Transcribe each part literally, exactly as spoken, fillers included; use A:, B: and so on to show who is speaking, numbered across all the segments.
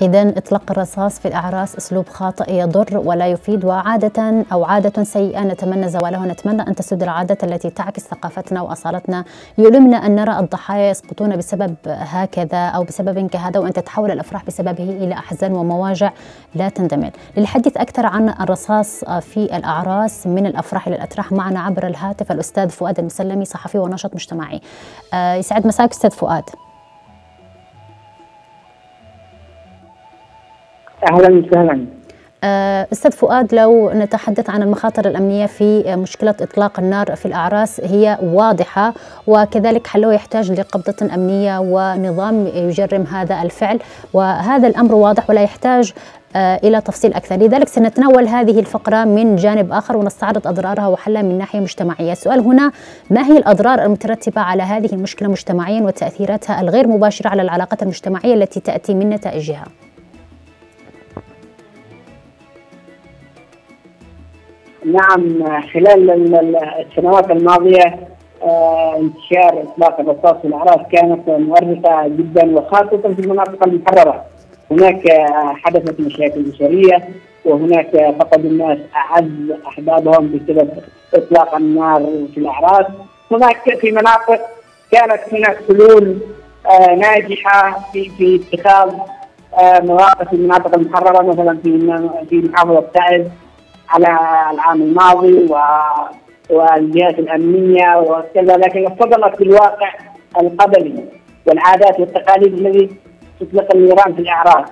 A: إذن إطلاق الرصاص في الأعراس أسلوب خاطئ يضر ولا يفيد، وعادة أو عادة سيئة نتمنى زوالها، ونتمنى أن تسود العادة التي تعكس ثقافتنا وأصالتنا. يؤلمنا أن نرى الضحايا يسقطون بسبب هكذا أو بسبب كهذا، وأن تتحول الأفراح بسببه إلى أحزان ومواجع لا تندمل. للحديث أكثر عن الرصاص في الأعراس من الأفراح إلى الأتراح معنا عبر الهاتف الأستاذ فؤاد المسلمي، صحفي وناشط مجتمعي. يسعد مساك أستاذ فؤاد.
B: أهلا وسهلا.
A: أستاذ فؤاد، لو نتحدث عن المخاطر الأمنية في مشكلة إطلاق النار في الأعراس، هي واضحة، وكذلك حله يحتاج لقبضة أمنية ونظام يجرم هذا الفعل، وهذا الأمر واضح ولا يحتاج إلى تفصيل أكثر. لذلك سنتناول هذه الفقرة من جانب آخر ونستعرض أضرارها وحلها من ناحية مجتمعية. السؤال هنا: ما هي الأضرار المترتبة على هذه المشكلة مجتمعيا وتأثيراتها الغير مباشرة على العلاقات المجتمعية التي تأتي من نتائجها؟
B: نعم، خلال السنوات الماضية انتشار إطلاق الرصاص في الأعراس كانت مؤرقة جدا، وخاصة في المناطق المحررة. هناك حدثت مشاكل بشرية، وهناك فقد الناس أعز أحبابهم بسبب إطلاق النار في الأعراس. هناك في مناطق كانت هناك حلول ناجحة في في اتخاذ مواقف في المناطق المحررة، مثلا في في محافظة تعز على العام الماضي والجهات الأمنية وكذا، لكن اصطدمت بالواقع القبلي والعادات والتقاليد الذي تطلق النيران في الأعراس،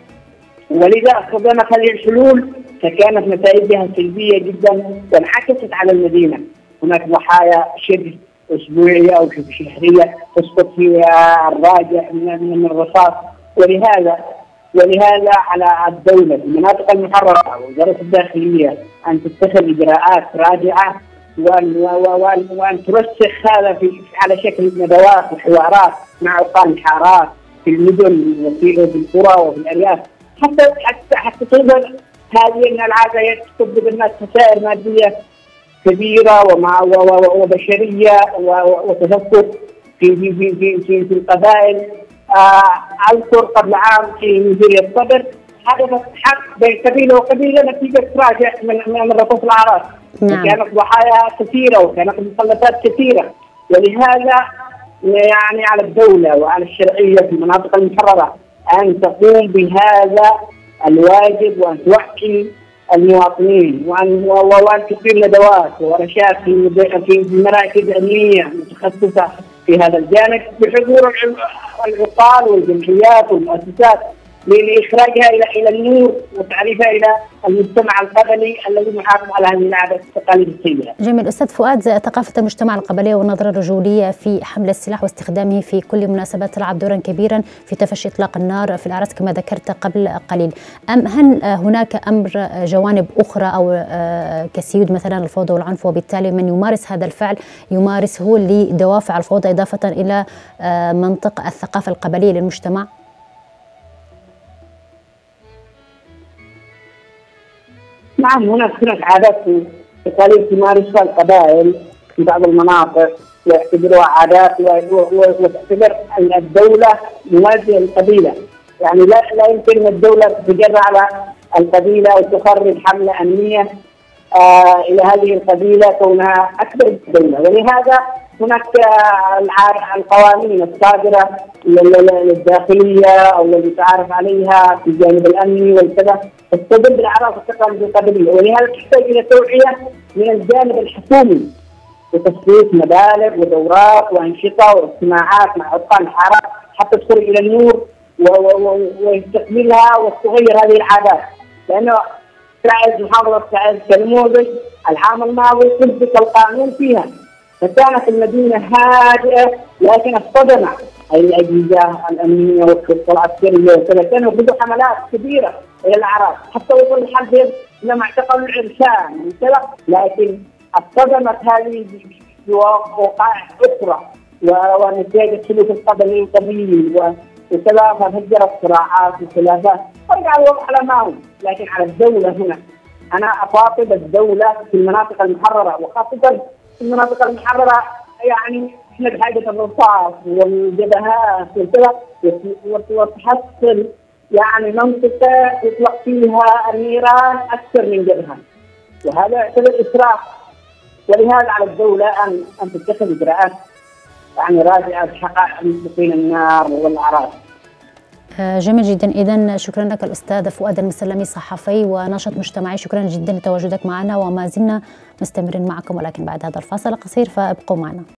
B: ولذا اصطدمت هذه الحلول فكانت نتائجها سلبية جدا وانعكست على المدينة. هناك ضحايا شبه أسبوعية أو شبه شهرية تسقط فيها الراجع من الرصاص، ولهذا ولهذا على الدولة في المناطق المحررة ووزارة الداخلية أن تتخذ إجراءات راجعة، وأن, وأن, وأن ترسخ هذا في على شكل ندوات وحوارات مع عقال الحارات في المدن وفي القرى وفي الأرياف، حتى حتى حتى تظهر هذه العادة تسبب الناس خسائر مادية كبيرة ومع وبشرية وتفكك في في في في, في, في القبائل. أذكر قبل عام في نيجيريا الصدر حدثت حرب بين قبيلة وقبيلة نتيجة راجع من من رصاص الأعراس. نعم. كانت ضحايا كثيرة وكانت مخلفات كثيرة، ولهذا يعني على الدولة وعلى الشرعية في المناطق المحررة أن تقوم بهذا الواجب، وأن توعي المواطنين، وأن وأن تقيم ندوات وورشات في في مراكز علمية متخصصة في هذا الجانب بحضور العقال والجمعيات والمؤسسات لإخراجها إلى إلى النور وتعريفها إلى المجتمع القبلي الذي محافظ على هذه العادات والتقاليد السيئة.
A: جميل. أستاذ فؤاد، ثقافة المجتمع القبلي والنظرة الرجولية في حمل السلاح واستخدامه في كل مناسبة تلعب دورا كبيرا في تفشي إطلاق النار في الأعراس كما ذكرت قبل قليل. أم هل هناك أمر جوانب أخرى أو كسيود مثلا الفوضى والعنف، وبالتالي من يمارس هذا الفعل يمارسه لدوافع الفوضى إضافة إلى منطق الثقافة القبلية للمجتمع؟
B: نعم، هناك هناك عادات وتقاليد تمارسها القبائل في بعض المناطق ويعتبروها عادات، وتعتبر الدولة موازية للقبيلة. يعني لا لا يمكن الدولة تتجرأ على القبيلة وتخرج حملة أمنية آه إلى هذه القبيلة كونها أكبر الدولة، ولهذا هناك القوانين الصادرة للداخلية أو التي تعرف عليها في الجانب الأمني والكذا تستدل بالأعراف والتقاليد القبلية، ولهذا تحتاج إلى توعية من الجانب الحكومي وتسويق مبالغ ودورات وأنشطة واجتماعات مع عقال الحارات حتى تخرج إلى النور ويستقبلها وتغير هذه العادات. لأنه تعز محافظة تعز كنموذج العام الماضي طبق القانون فيها، فكانت المدينة هادئة، لكن اصطدم الأجهزة الأمنية والشرطة العسكرية وكذا كانوا يأخذوا حملات كبيرة إلى الأعراس حتى وصل الحد لما اعتقلوا العرسان وكذا، لكن اصطدمت هذه بوقائع أخرى ونتائج السلوك القبلي القبيل وكذا، ففجرت صراعات وخلافات ورجع الوضع على ما هو. لكن على الدولة هنا أنا أخاطب الدولة في المناطق المحررة، وخاصة في المناطق المحررة يعني احنا بحاجة الرصاص والجبهات وكذا، وتحصل يعني منطقة يطلق فيها النيران أكثر من جبهة، وهذا يعتبر إسراف. ولهذا على الدولة أن أن تتخذ إجراءات يعني رادعة في حقائق مطلقين النار والأعراض.
A: جميل جدا. إذن شكرا لك الأستاذ فؤاد المسلمي، صحفي وناشط مجتمعي، شكرا جدا لتواجدك معنا، وما زلنا مستمرين معكم ولكن بعد هذا الفاصل القصير، فابقوا معنا.